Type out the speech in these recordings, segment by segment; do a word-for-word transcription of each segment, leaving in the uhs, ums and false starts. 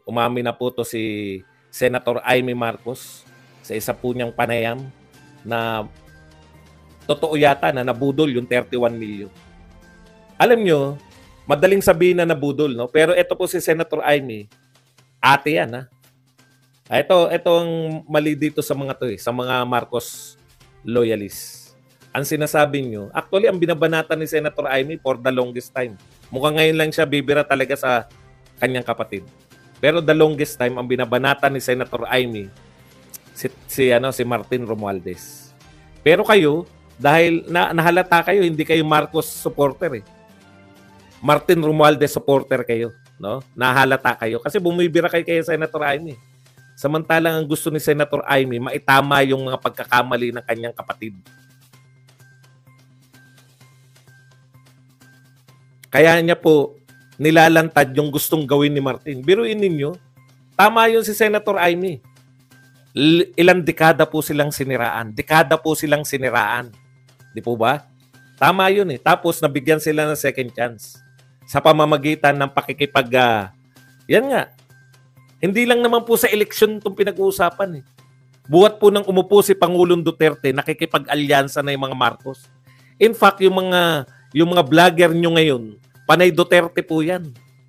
Umami na po to si Senator Amy Marcos sa isa po niyang panayam na totoo yata na nabudol yung thirty-one million. Alam nyo, madaling sabihin na nabudol, no? Pero ito po si Senator Amy, ate yan, ha? Ito, ito ang mali dito sa mga to, eh, sa mga Marcos loyalists. Ang sinasabi nyo, actually, ang binabanatan ni Senator Amy for the longest time. Mukhang ngayon lang siya bibira talaga sa kanyang kapatid. Pero the longest time, ang binabanatan ni Senator Amy, si, si, ano, si Martin Romualdez. Pero kayo, dahil na, nahalata kayo, hindi kayo Marcos supporter, eh. Martin Romualdez supporter kayo, no? Nahalata kayo kasi bumibira kayo kay Senator Amy. Samantalang ang gusto ni Senator Amy, maitama yung mga pagkakamali ng kanyang kapatid. Kaya niya po nilalantad yung gustong gawin ni Martin. Biruin ninyo, tama yun si Senator Amy. L- ilang dekada po silang siniraan. Dekada po silang siniraan. Di po ba? Tama yun eh. Tapos nabigyan sila ng second chance sa pamamagitan ng pakikipag... Uh, yan nga. Hindi lang naman po sa eleksyon itong pinag-uusapan eh. Buhat po nang umupo si Pangulong Duterte, nakikipag-alyansa na yung mga Marcos. In fact, yung mga, yung mga vlogger nyo ngayon, panay Duterte po yan.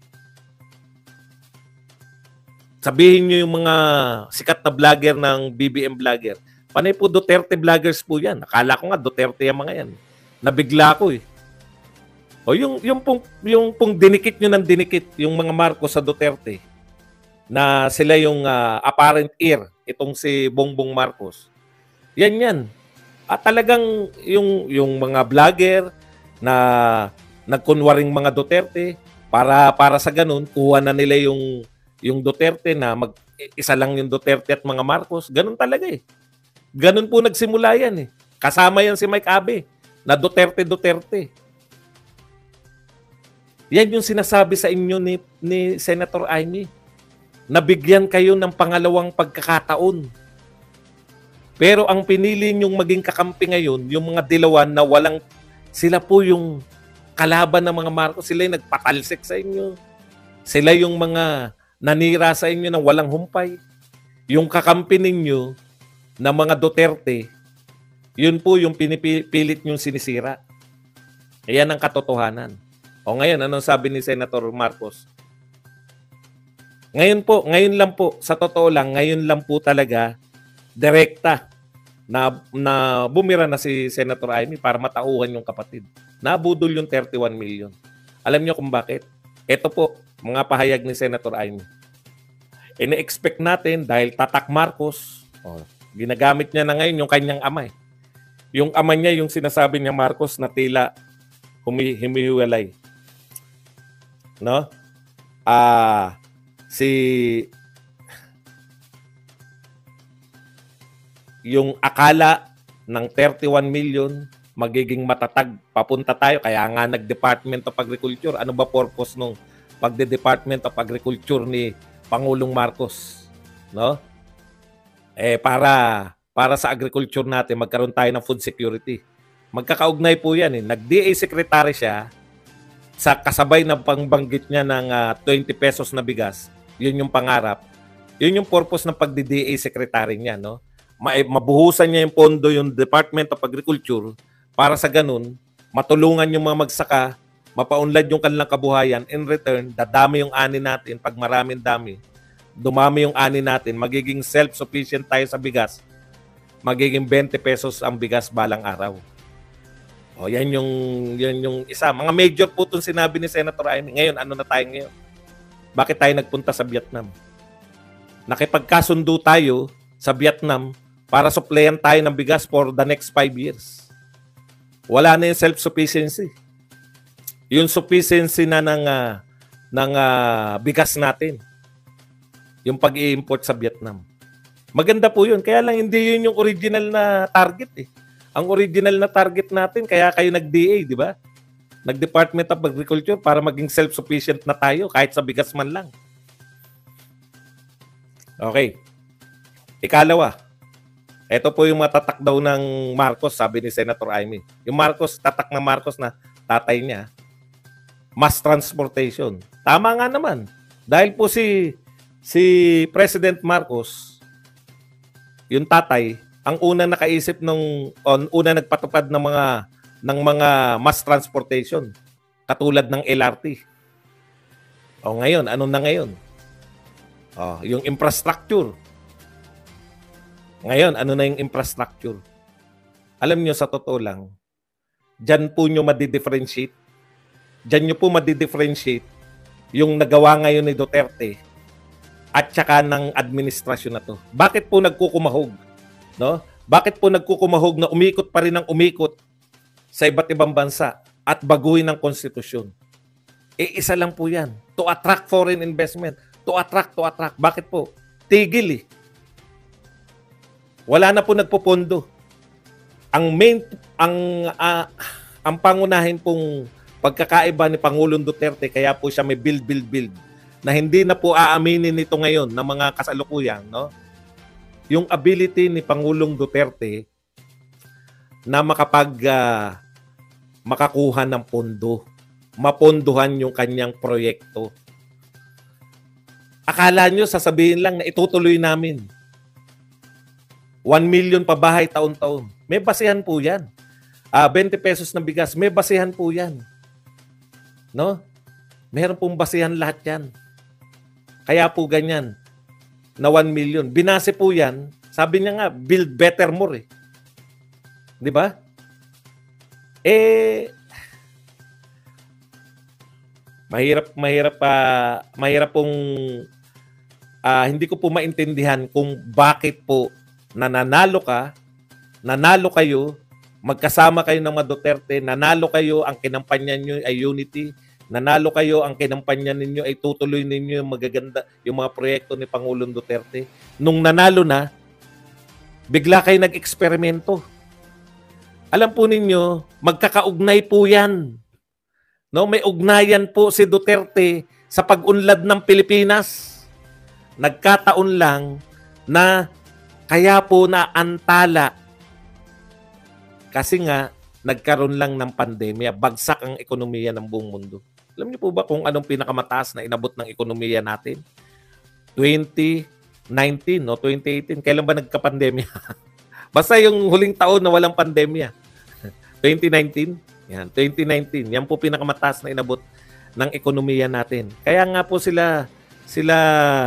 Sabihin nyo yung mga sikat na vlogger ng B B M vlogger, panay po Duterte vloggers po yan. Akala ko nga Duterte yung mga yan. Nabigla ko eh. O yung yung pong yung pong dinikit niyo ng dinikit yung mga Marcos sa Duterte na sila yung uh, apparent heir itong si Bongbong Marcos. Yan yan. At talagang yung yung mga vlogger na nagkunwaring mga Duterte para para sa ganun kuha na nila yung yung Duterte na mag isa lang yung Duterte at mga Marcos. Ganun talaga eh. Ganun po nagsimula yan eh. Kasama yan si Mike Abe na Duterte Duterte. Yan yung sinasabi sa inyo ni, ni Senator Amy. Nabigyan kayo ng pangalawang pagkakataon. Pero ang pinili nyong maging kakampi ngayon, yung mga dilawan na walang, sila po yung kalaban ng mga Marcos. Sila yung nagpatalsik sa inyo. Sila yung mga nanira sa inyo ng walang humpay. Yung kakampi ninyo na mga Duterte, yun po yung pinipilit nyong sinisira. Ayan ang katotohanan. O ngayon, anong sabi ni Senator Marcos? Ngayon po, ngayon lang po, sa totoo lang, ngayon lang po talaga, direkta na, na bumira na si Senator Amy para matauhan yung kapatid. Nabudol yung thirty-one million. Alam niyo kung bakit? Ito po, mga pahayag ni Senator Amy. Ine-expect natin dahil tatak Marcos, oh, ginagamit niya na ngayon yung kanyang ama. Eh. Yung ama niya, yung sinasabi niya Marcos na tila humihiwalay. No? Ah, uh, si yung akala ng thirty-one million magiging matatag papunta tayo kaya nga nag-Department of Agriculture. Ano ba purpose nung pagde-Department of Agriculture ni Pangulong Marcos? No? Eh para para sa agriculture natin magkaroon tayo ng food security. Magkakaugnay po yan eh. Nag-D A secretary siya sa kasabay na pangbanggit niya ng uh, twenty pesos na bigas. Yun yung pangarap. Yun yung purpose ng pagdi-D A secretary niya, no? Ma- mabuhusan niya yung pondo yung Department of Agriculture para sa ganun, matulungan yung mga magsaka, mapaunlad yung kanilang kabuhayan. In return, dadami yung ani natin. Pag maraming dami, dumami yung ani natin, magiging self-sufficient tayo sa bigas. Magiging twenty pesos ang bigas balang araw. O, yan yung, yan yung isa. Mga major po itong sinabi ni Senator Amy. Ngayon, ano na tayo ngayon? Bakit tayo nagpunta sa Vietnam? Nakipagkasundo tayo sa Vietnam para supplyan tayo ng bigas for the next five years. Wala na yung self-sufficiency. Yung sufficiency na ng, uh, ng uh, bigas natin. Yung pag-i-import sa Vietnam. Maganda po yun. Kaya lang hindi yun yung original na target eh. Ang original na target natin, kaya kayo nag-D A, di ba? Nag-Department of Agriculture para maging self-sufficient na tayo kahit sa bigas man lang. Okay. Ikalawa, ito po yung matatak daw ng Marcos, sabi ni Senator Amy. Yung Marcos, tatak na Marcos na tatay niya, mass transportation. Tama nga naman. Dahil po si Si President Marcos, yung tatay, ang una nakaisip nung on una nagpatupad ng mga ng mga mass transportation katulad ng L R T. O ngayon, ano na ngayon? Oh, yung infrastructure. Ngayon, ano na yung infrastructure? Alam nyo, sa totoo lang, dyan po nyo madi-differentiate. Dyan nyo po madi-differentiate yung nagawa ngayon ni Duterte at saka ng administrasyon na to. Bakit po nagkukumahog? No? Bakit po nagkukumahog na umikot pa rin ang umikot sa iba't ibang bansa at baguhin ang konstitusyon? Eh, isa lang po yan. To attract foreign investment. To attract, to attract. Bakit po? Tigil eh. Wala na po nagpopondo. Ang main, ang, uh, ang pangunahin pong pagkakaiba ni Pangulong Duterte, kaya po siya may build, build, build, na hindi na po aaminin nito ngayon ng mga kasalukuyan, no? Yung ability ni Pangulong Duterte na makapag uh, makakuha ng pondo, mapondohan yung kanyang proyekto. Akala nyo, sasabihin lang na itutuloy namin. one million pa bahay taon-taon. May basihan po yan. Uh, twenty pesos na bigas, may basihan po yan. No? Meron pong basihan lahat yan. Kaya po ganyan na one million. Binase po yan. Sabi niya nga, build better more eh. Di ba? Eh, mahirap, mahirap pa, uh, mahirap pong, uh, hindi ko po maintindihan kung bakit po nananalo ka, nanalo kayo, magkasama kayo ng mga Duterte, nanalo kayo, ang kinampanya nyo ay unity, nanalo kayo, ang kinampanya ninyo ay tutuloy ninyo yung magaganda, yung mga proyekto ni Pangulong Duterte. Nung nanalo na, bigla kayo nag-eksperimento. Alam po ninyo, magkakaugnay po yan. No, may ugnayan po si Duterte sa pag-unlad ng Pilipinas. Nagkataon lang na kaya po na antala. Kasi nga, nagkaroon lang ng pandemya, bagsak ang ekonomiya ng buong mundo. Alam niyo po ba kung anong pinakamataas na inabot ng ekonomiya natin? twenty nineteen o twenty eighteen. Kailan ba nagka-pandemya? Basta yung huling taon na walang pandemya. twenty nineteen. Yan, twenty nineteen. Yan po pinakamataas na inabot ng ekonomiya natin. Kaya nga po sila, sila,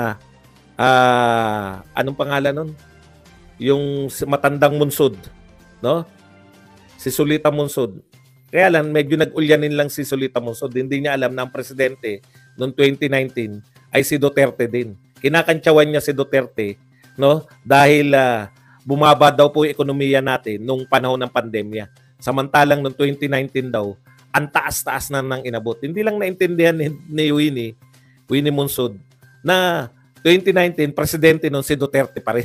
uh, anong pangalan nun? Yung matandang Munsod, no? Si Sulita Munsod. Kaya lang, medyo nag-ulyanin lang si Sulita Munsod. Hindi niya alam na ang presidente noong twenty nineteen ay si Duterte din. Kinakantsawan niya si Duterte, no? Dahil uh, bumaba daw po yung ekonomiya natin nung panahon ng pandemya. Samantalang noong twenty nineteen daw, ang taas-taas na nang inabot. Hindi lang naintindihan ni, ni Winnie, Winnie Munsod, na twenty nineteen, presidente noon si Duterte pa rin.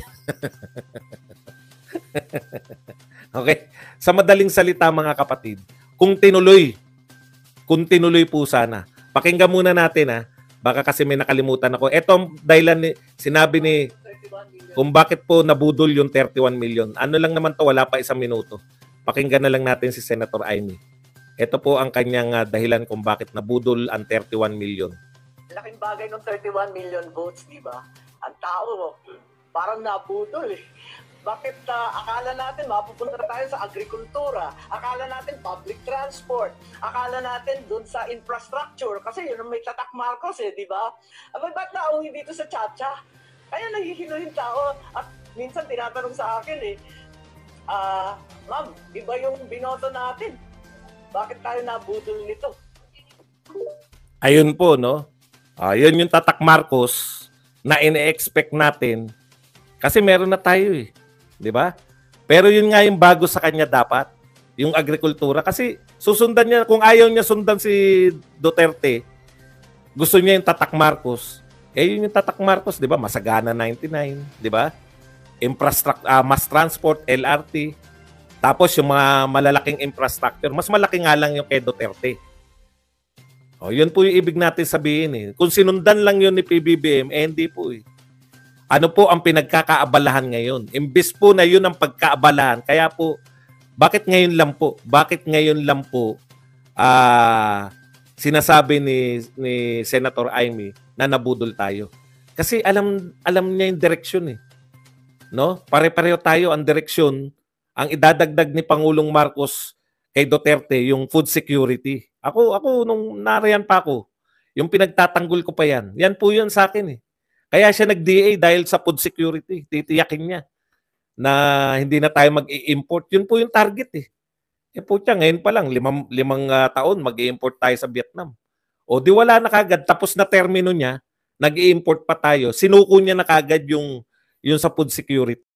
Okay? Sa madaling salita mga kapatid, kung tinuloy, kung tinuloy po sana, pakinggan muna natin ha, baka kasi may nakalimutan ako. Ito ang dahilan ni, sinabi ni, kung bakit po nabudol yung thirty-one million. Ano lang naman to, wala pa isang minuto. Pakinggan na lang natin si Senator Amy. Ito po ang kanyang uh, dahilan kung bakit nabudol ang thirty-one million. Laking bagay ng thirty-one million votes, di ba? Ang tao, parang nabudol eh. Bakit uh, akala natin mapupunta tayo sa agrikultura, akala natin public transport, akala natin dun sa infrastructure, kasi yun ang may tatak Marcos eh, di ba? Aba, ba't nauwi dito sa Chacha? Kaya nahihilo yung tao at minsan tinatanong sa akin eh, ah, uh, ma'am, iba yung binoto natin. Bakit tayo nabudol nito? Ayun po, no? Uh, yun yung tatak Marcos na ine-expect natin kasi meron na tayo eh. Di ba? Pero yun nga yung bago sa kanya dapat, yung agrikultura. Kasi susundan niya, kung ayaw niya sundan si Duterte, gusto niya yung tatak Marcos. Eh yun yung tatak Marcos, di ba? Masagana ninety-nine, di ba? Infrastructure, uh, mass transport, L R T. Tapos yung mga malalaking infrastructure, mas malaki nga lang yung kay Duterte. O, yun po yung ibig natin sabihin eh. Kung sinundan lang yun ni P B B M, eh hindi po eh. Ano po ang pinagkakaabalahan ngayon? Imbis po na yun ang pagkaabalahan. Kaya po, bakit ngayon lang po? Bakit ngayon lang po uh, sinasabi ni, ni Senator Amy na nabudol tayo? Kasi alam alam niya yung direksyon eh. No? Pare-pareho tayo ang direksyon. Ang idadagdag ni Pangulong Marcos kay Duterte yung food security. Ako ako nung nariyan pa ako, yung pinagtatanggol ko pa yan. Yan po yun sa akin eh. Kaya siya nag-D A dahil sa food security. Titiyakin niya na hindi na tayo mag-i-import. Yun po yung target eh. Eh po siya, ngayon pa lang, limang, limang uh, taon mag-i-import tayo sa Vietnam. O di wala na kagad, tapos na termino niya, nag-i-import pa tayo. Sinuko niya na kagad yung, yung sa food security.